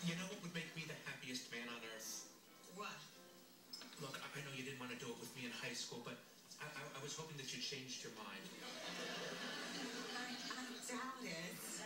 You know what would make me the happiest man on earth? What? Look, I know you didn't want to do it with me in high school, but I was hoping that you changed your mind. I doubt it.